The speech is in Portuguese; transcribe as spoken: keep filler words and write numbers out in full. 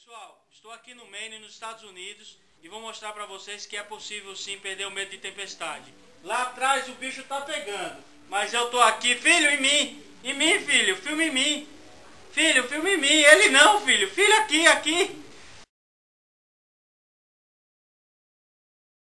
Pessoal, estou aqui no Maine, nos Estados Unidos, e vou mostrar para vocês que é possível sim perder o medo de tempestade. Lá atrás o bicho tá pegando, mas eu tô aqui, filho, em mim, em mim, filho, filma em mim. Filho, filma em mim, ele não, filho, filho aqui, aqui.